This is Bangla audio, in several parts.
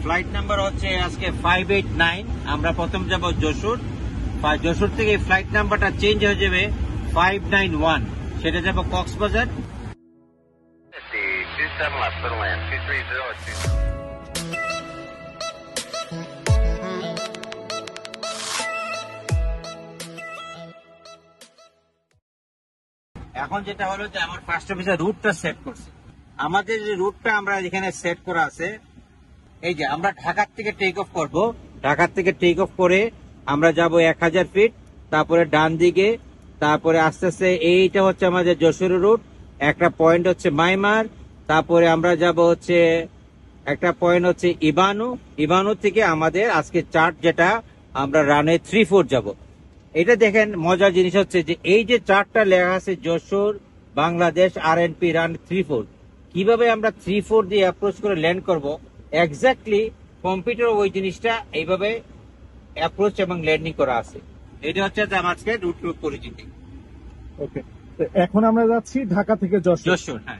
ফ্লাইট নাম্বার হচ্ছে আজকে 589। আমরা প্রথম যাব যশোর। যশোর থেকে ফ্লাইট নাম্বারটা চেঞ্জ হয়ে যাবে 591, সেটা যাব কক্সবাজার। এখন যেটা হলো যে আমার ফার্স্ট অফিসার রুটটা সেট করছে। আমাদের যে রুটটা আমরা এখানে সেট করা আছে, এই যে আমরা ঢাকার থেকে টেক অফ করব। ঢাকার থেকে টেক অফ করে আমরা যাব 1000 ফিট, তারপরে ডান দিকে, তারপরে আস্তে আস্তে এইটা হচ্ছে আমাদের যশোরের রুট। একটা পয়েন্ট হচ্ছে মাইমার, তারপরে আমরা যাব হচ্ছে একটা পয়েন্ট হচ্ছে ইবানু থেকে আমাদের আজকে চার্ট যেটা আমরা রানে 3-4 যাব। এটা দেখেন মজার জিনিস হচ্ছে যে এই যে চার্টটা লেখা আছে যশোর বাংলাদেশ RNP রান 3-4, কিভাবে আমরা 3-4 দিয়ে অ্যাপ্রোচ করে ল্যান্ড করব, এক্স্যাক্টলি কম্পিউটার ওই জিনিসটা এইভাবে অ্যাপ্রোচ এবং ল্যান্ডিং করা আছে। এটা হচ্ছে আমার আজকে রুট পরিচিতি। ওকে, এখন আমরা যাচ্ছি ঢাকা থেকে যশোর। হ্যাঁ,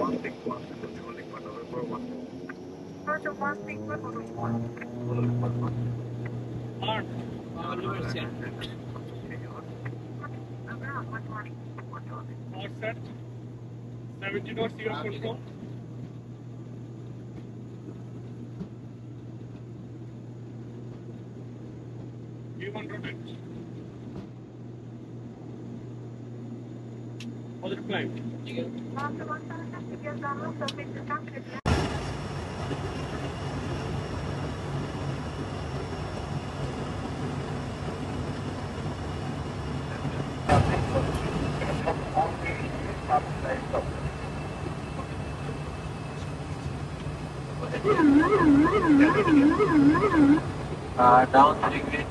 down 3 feet.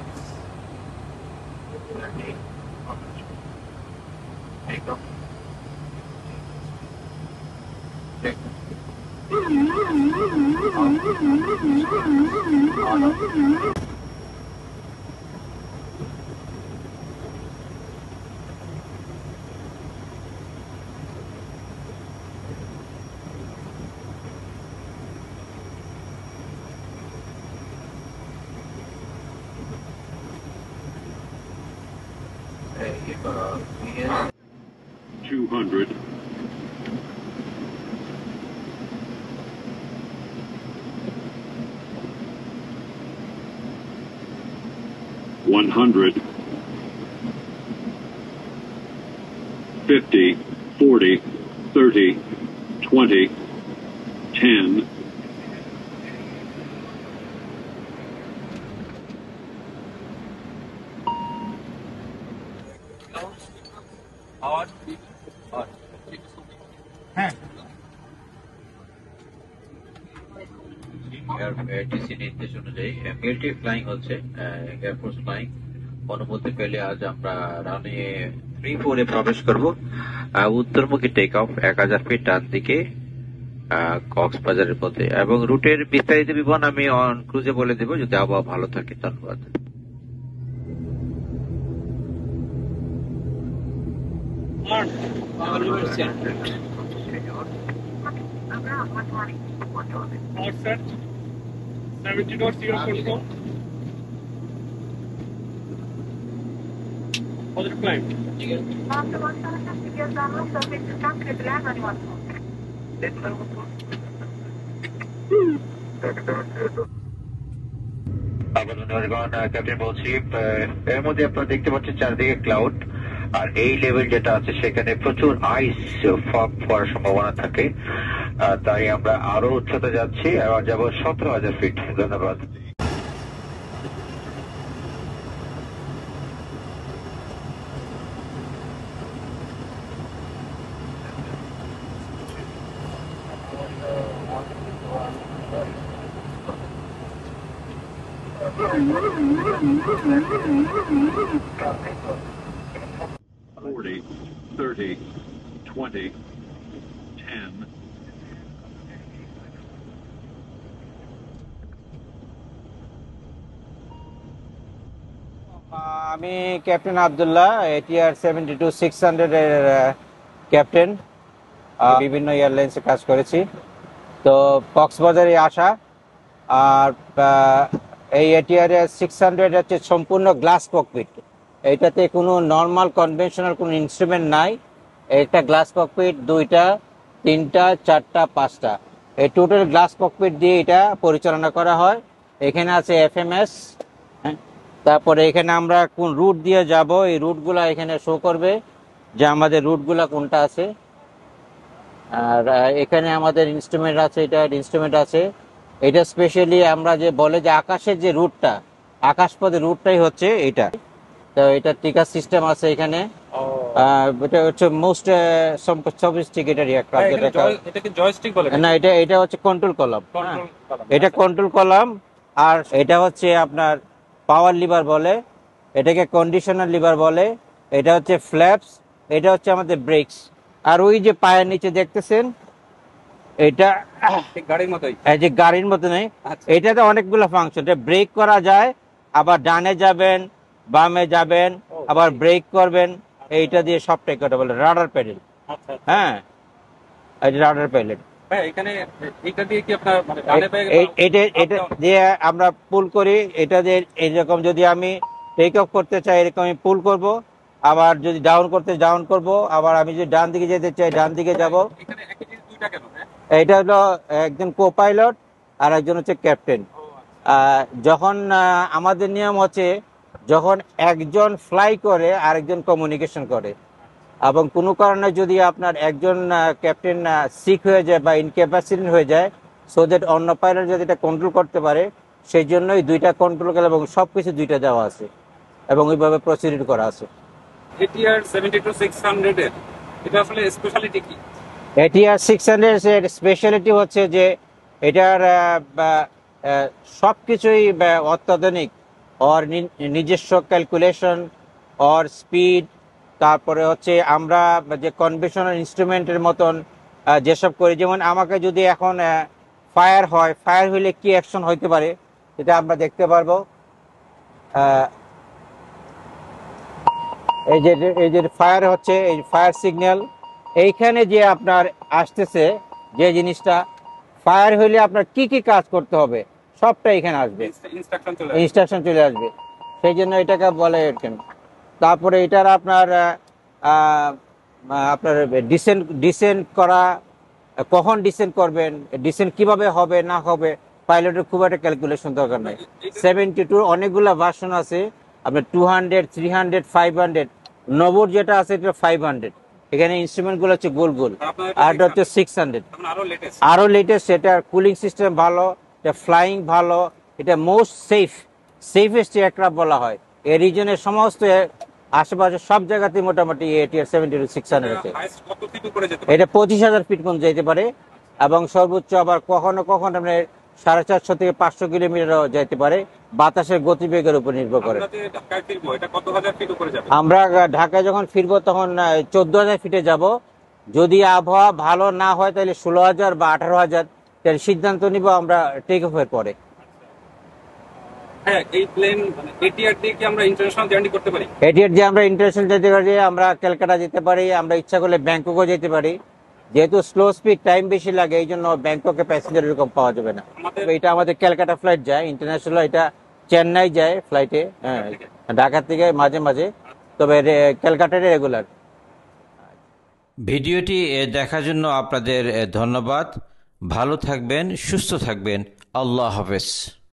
Take off. Yes. 200. 100. 50, 40, 30, 20, 10. হ্যাঁ, এয়ারটিসি নির্দেশ অনুযায়ী মিলিটারি ফ্লাইং হচ্ছে, এয়ারফোর্স ফ্লাইং। অনুমতি পেলে আজ আমরা রানে 3-4 প্রবেশ করব। উত্তরমুখী টেক অফ 1000 ফিট ডান দিকে কক্সবাজারের পথে, এবং রুটের বিস্তারিত বিবরণ আমি অন ক্রুজে বলে দেব যদি আবহাওয়া ভালো থাকে। ধন্যবাদ। ক্যাপ্টেন বলছি, এর মধ্যে আপনারা দেখতে পাচ্ছেন চারদিকে ক্লাউড, আর এই লেভেল যেটা আছে সেখানে প্রচুর আইস ফগ পড়ার সম্ভাবনা থাকে। তাই আমরা আরো উচ্চতা যাচ্ছি, আর যাবো 17,000 ফিট। ধন্যবাদ। Forty, 30, 20, 10. আমি ক্যাপ্টেন আব্দুল্লাহ, ATR 72-600 এর ক্যাপ্টেন। বিভিন্ন এয়ারলাইন্সে কাজ করেছি। তো কক্সবাজারে আসা, আর এই এটিআর 600 হচ্ছে সম্পূর্ণ গ্লাস ককপিট। এইটাতে কোনো নর্মাল কনভেনশনাল কোনো ইনস্ট্রুমেন্ট নাই। একটা গ্লাস ককপিট, 2টা 3টা 4টা 5টা, এই টোটাল গ্লাস ককপিট দিয়ে এটা পরিচালনা করা হয়। এখানে আছে এফএমএস, তারপরে এখানে আমরা কোন রুট দিয়ে যাব এই রুটগুলা এখানে শো করবে যে আমাদের রুটগুলা কোনটা আছে। আর এখানে আমাদের ইনস্ট্রুমেন্ট আছে, এটা ইনস্ট্রুমেন্ট আছে। এটা স্পেশালি আমরা যে বলে যে আকাশের যে রুটটা, আকাশপথের রুটটাই হচ্ছে এটা। তো এটা টিকার সিস্টেম আছে এখানে। এটা হচ্ছে মোস্ট সফিস্টিকেটেড এয়ারক্রাফট। এটা কি জয়স্টিক বলে? না, এটা হচ্ছে কন্ট্রোল কলাম। এটা কন্ট্রোল কলাম। আর এটা হচ্ছে আপনার পাওয়ার লিভার বলে, এটাকে কন্ডিশনার লিভার বলে। এটা হচ্ছে ফ্ল্যাপস, এটা হচ্ছে আমাদের ব্রেকস। আর ওই যে পায়ের নিচে দেখতেছেন এটা গাড়ির মতোই, এই যে গাড়ির মতো নেই। আচ্ছা। এটাতে অনেকগুলো ফাংশন, এটা ব্রেক করা যায়, আবার ডানে যাবেন বামে যাবেন, আবার ব্রেক করবেন। এইটা দিয়ে সবটাই করা বলে রাডার প্যাডেল। আচ্ছা হ্যাঁ, এই যে রাডার প্যাডেল। ভাই এখানে এটা দিয়ে কি আপনার মানে ডানে পায়ে এটা দিয়ে আমরা পুল করি। এটা দিয়ে এইরকম যদি আমি টেক অফ করতে চাই এরকম আমি পুল করব, আবার যদি ডাউন করতে ডাউন করব, আবার আমি যদি ডান দিকে যেতে চাই ডান দিকে যাব। এখানে একই জিনিস দুইটা কেন? এটা হলো একজন কো পাইলট আর একজন হচ্ছে ক্যাপ্টেন। যখন আমাদের নিয়ম হচ্ছে যখন একজন ফ্লাই করে আরেকজন কমিউনিকেশন করে, এবং কোনো কারণে যদি আপনার একজন ক্যাপ্টেন সিক হয়ে যায় বা ইনক্যাপাসিটি হয়ে যায়, সো দ্যাট অন্য পাইলট যদি এটা কন্ট্রোল করতে পারে, সেই জন্যই দুইটা কন্ট্রোল করে এবং সবকিছু দুইটা দেওয়া আছে এবং ওইভাবে প্রসিডিউর করা আছে। এটিআর 72-600 এর এটা আসলে স্পেশালিটি কি? এটিআর 600 এর স্পেশালিটি হচ্ছে যে এটার সবকিছুই অত্যাধুনিক। ওর নিজস্ব ক্যালকুলেশন, ওর স্পিড, তারপরে হচ্ছে আমরা যে কনভেনশনাল ইনস্ট্রুমেন্টের মতন যেসব করি, যেমন আমাকে যদি এখন ফায়ার হয়, ফায়ার হইলে কি অ্যাকশন হইতে পারে সেটা আমরা দেখতে পারবো। এই যে ফায়ার হচ্ছে, এই ফায়ার সিগন্যাল এইখানে যে আপনার আসতেছে, যে জিনিসটা ফায়ার হইলে আপনার কি কি কাজ করতে হবে সবটা এখানে আসবে, ইনস্ট্রাকশন চলে আসবে। সেই জন্য এটাকে বলে এরকম। তারপরে এটার আপনার আপনার ডিসেন্ট করা, কখন ডিসেন্ট করবেন, ডিসেন্ট কিভাবে হবে না হবে, পাইলটের খুব একটা ক্যালকুলেশন দরকার নাই। 72 অনেকগুলো ভার্সন আছে, আপনার 200, 300, 500, নবর যেটা আছে এটা 500। এখানে ইনস্ট্রুমেন্ট গুলো হচ্ছে গোল গোল, আর এটা হচ্ছে 600, আরো লেটেস্ট। এটার কুলিং সিস্টেম ভালো, এটা ফ্লাইং ভালো, এটা মোস্ট সেফেস্ট এয়ারক্রাফট বলা হয়। এই রিজনের সমস্ত আশেপাশে সব জায়গাতে মোটামুটি এটিআর 72-600 আছে। এটা 25,000 ফিট পর্যন্ত যেতে পারে, এবং সর্বোচ্চ আবার কখনো কখনো আপনার 450 থেকে 500 কিলোমিটারও যেতে পারে, বাতাসের গতিবেগের উপর নির্ভর করে। আমরা ঢাকায় যখন ফিরবো তখন 14,000 ফিটে যাব। যদি আবহাওয়া ভালো না হয় তাহলে 16,000 বা 18,000 সিদ্ধান্ত নিব আমরা টেক অফের পরে। হ্যাঁ, এই প্লেন এটিআর দিয়ে কি আমরা ইন্টারন্যাশনাল জার্নি করতে পারি? এটিআর দিয়ে আমরা ইন্টারন্যাশনাল যেতে পারি, আমরা ক্যালকাটা যেতে পারি, আমরা ইচ্ছা করলে ব্যাংককও যেতে পারি। যেহেতু স্লো স্পিড, টাইম বেশি লাগে, এই জন্য ব্যাংককে প্যাসেঞ্জার এরকম পাওয়া যাবে না। এটা আমাদের ক্যালকাটা ফ্লাইট যায় ইন্টারন্যাশনাল, এটা চেন্নাই যায় ফ্লাইটে, হ্যাঁ ঢাকা থেকে মাঝে মাঝে, তবে ক্যালকাটারে রেগুলার। ভিডিওটি দেখার জন্য আপনাদের ধন্যবাদ। ভালো থাকবেন, সুস্থ থাকবেন। আল্লাহ হাফেজ।